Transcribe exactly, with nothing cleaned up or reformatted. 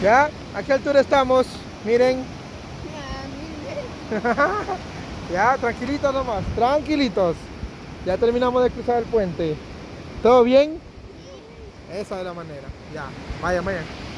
¿Ya? ¿A qué altura estamos? Miren. Ya, tranquilitos nomás, tranquilitos. Ya terminamos de cruzar el puente. ¿Todo bien? Esa es la manera. Ya, vayan, vayan.